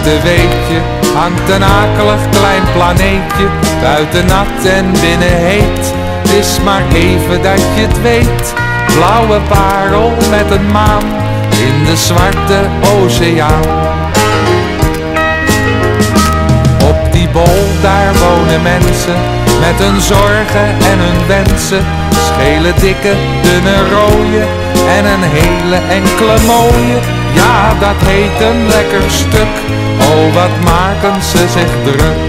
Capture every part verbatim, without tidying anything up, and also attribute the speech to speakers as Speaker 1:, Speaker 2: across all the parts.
Speaker 1: buiten weet je, hangt een akelig klein planeetje, buiten nat en binnen heet. Het is maar even dat je het weet, blauwe parel met een maan in de zwarte oceaan. Op die bol daar wonen mensen met hun zorgen en hun wensen, schele dikke, dunne rode en een hele enkele mooie. Ja, dat heet een lekker stuk, oh wat maken ze zich druk.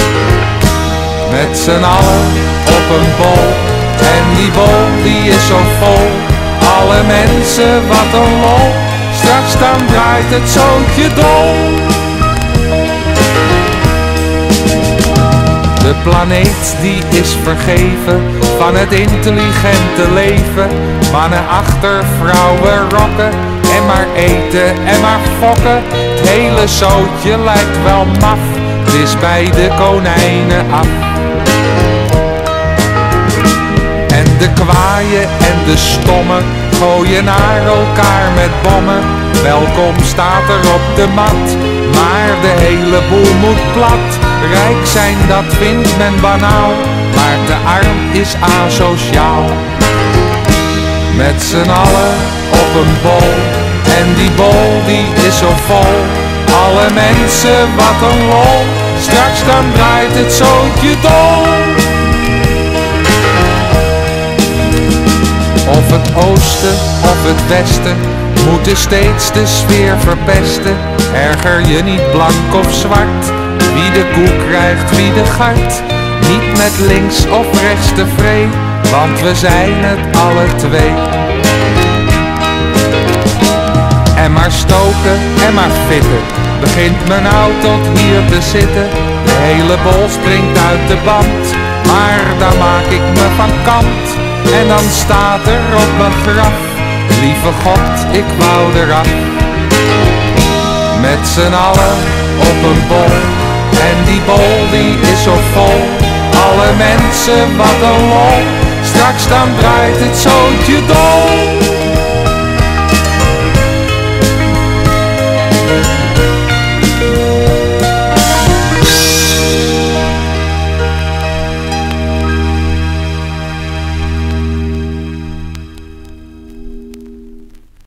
Speaker 1: Met z'n allen op een bol, en die bol die is zo vol. Alle mensen, wat een lol, straks dan draait het zootje dol. De planeet die is vergeven van het intelligente leven. Mannen achter vrouwen rokken en maar eten en maar fokken. Het hele zootje lijkt wel maf, het is bij de konijnen af. En de kwaaien en de stommen gooien naar elkaar met bommen. Welkom staat er op de mat, maar de hele boel moet plat. Rijk zijn, dat vindt men banaal, maar te arm is asociaal. Met z'n allen op een bol, en die bol die is zo vol. Alle mensen, wat een lol, straks dan draait het zootje dol. Of het oosten of het westen moeten steeds de sfeer verpesten. Erger je niet blank of zwart, wie de koe krijgt, wie de gart. Niet met links of rechts tevreden, want we zijn het alle twee. En maar stoken en maar fitten, begint men nou tot hier te zitten. De hele bol springt uit de band, maar dan maak ik me van kant. En dan staat er op mijn graf, lieve God, ik wou eraf. Met z'n allen op een bol, en die bol die is zo vol. Alle mensen, wat een lol, straks dan draait het zootje dol.